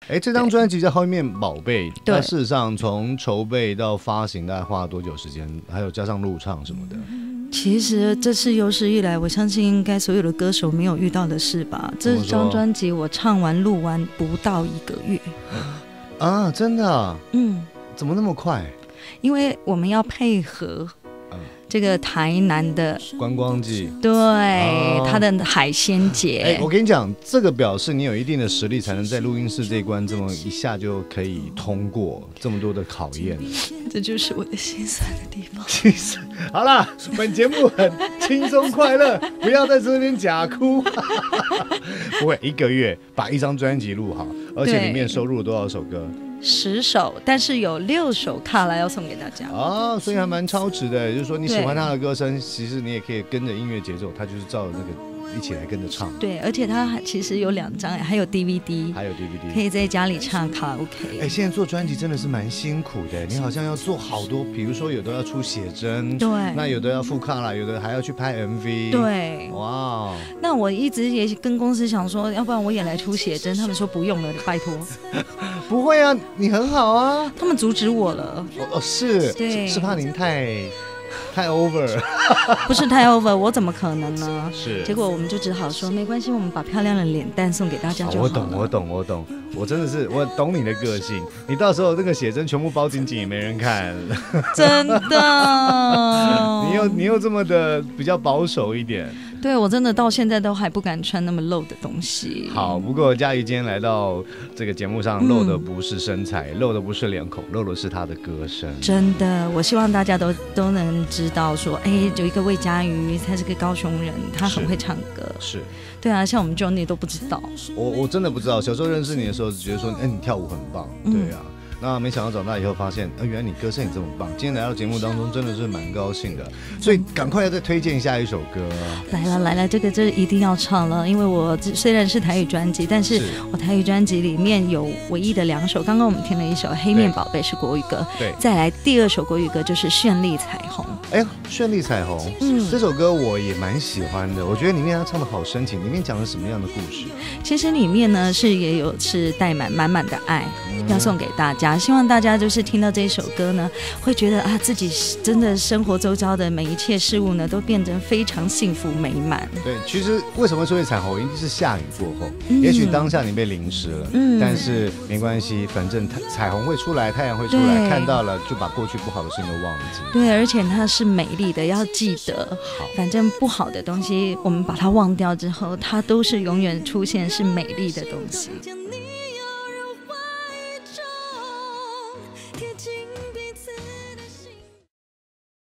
这张专辑叫《后面宝贝》，那事实上从筹备到发行大概花了多久时间？还有加上录唱什么的。 其实这次有史以来，我相信应该所有的歌手没有遇到的事吧。这张专辑我唱完录完不到1个月啊，真的啊？怎么那么快？ 因为我们要配合这个台南的观光季， 对，它的海鲜节。 我跟你讲，这个表示你有一定的实力，才能在录音室这一关这么一下就可以通过这么多的考验。 这就是我的心酸的地方。 好啦，本节目很轻松快乐，不要在这边假哭。不会，1个月把一张专辑录好，而且里面收录了多少首歌 ？10首，但是有6首卡拉要送给大家啊，所以还蛮超值的。就是说你喜欢他的歌声，其实你也可以跟着音乐节奏，他就是照着那个一起来跟着唱。 对，而且他其实有2张，还有 DVD， 可以在家里唱卡拉 OK。 现在做专辑真的是蛮辛苦的，你好像要做好多，比如说有的要出写真， 对， 那有的要附卡啦，有的还要去拍 MV， 对， 哇。 那我一直也跟公司想说，要不然我也来出写真，他们说不用了，拜托。 不会啊，你很好啊。 他们阻止我了。 是怕您太 over。 不是太 over， 我怎么可能呢？ 是。 结果我们就只好说没关系，我们把漂亮的脸蛋送给大家就好了。 我懂，我真的是我懂你的个性。你到时候那个写真全部包紧紧也没人看。 真的。 你又这么的比较保守一点。 对，我真的到现在都还不敢穿那么露的东西。 好，不过嘉怡今天来到这个节目上，露的不是身材，露的不是脸孔，露的是她的歌声。 真的，我希望大家都能知道说，有一个魏佳瑜，他是个高雄人，他很会唱歌。 是。 对啊，像我们 Johnny 都不知道。 我真的不知道，小时候认识你的时候，觉得说，你跳舞很棒，对啊。那没想到长大以后发现，原来你歌声也这么棒。今天来到节目当中，真的是蛮高兴的，所以赶快要再推荐下一首歌。 来了，这一定要唱了，因为我虽然是台语专辑，但是我台语专辑里面有唯一的2首，刚刚我们听了一首《黑面宝贝》是国语歌， 对， 再来第2首国语歌就是《绚丽彩虹》。 绚丽彩虹，这首歌我也蛮喜欢的，我觉得里面他唱的好深情，里面讲了什么样的故事？ 其实里面呢是带满满的爱，要送给大家。希望大家就是听到这首歌呢，会觉得自己真的生活周遭的每一切事物呢，都变得非常幸福美满。 对，其实为什么说彩虹，一定是下雨过后，也许当下你被淋湿了，但是没关系，反正彩虹会出来，太阳会出来，看到了就把过去不好的事情都忘记。 对，而且它是美丽的，要记得。 好， 反正不好的东西我们把它忘掉之后，它都是永远出现是美丽的东西。贴近